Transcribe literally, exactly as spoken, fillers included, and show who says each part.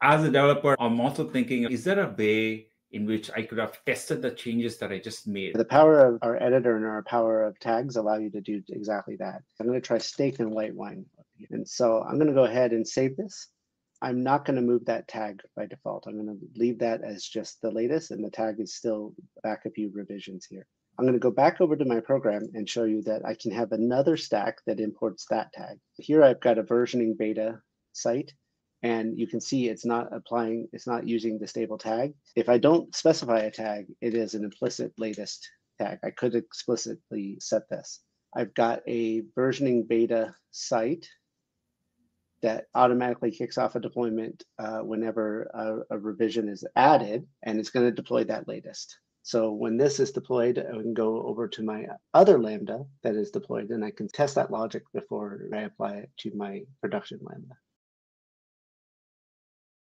Speaker 1: as a developer, I'm also thinking, is there a way in which I could have tested the changes that I just made?
Speaker 2: The power of our editor and our power of tags allow you to do exactly that. I'm going to try steak and white wine. And so I'm going to go ahead and save this. I'm not going to move that tag by default. I'm going to leave that as just the latest, and the tag is still back a few revisions here. I'm going to go back over to my program and show you that I can have another stack that imports that tag. Here I've got a versioning beta site, and you can see it's not applying, it's not using the stable tag. If I don't specify a tag, it is an implicit latest tag. I could explicitly set this. I've got a versioning beta site that automatically kicks off a deployment uh, whenever a, a revision is added, and it's going to deploy that latest. So when this is deployed, I can go over to my other Lambda that is deployed, and I can test that logic before I apply it to my production Lambda.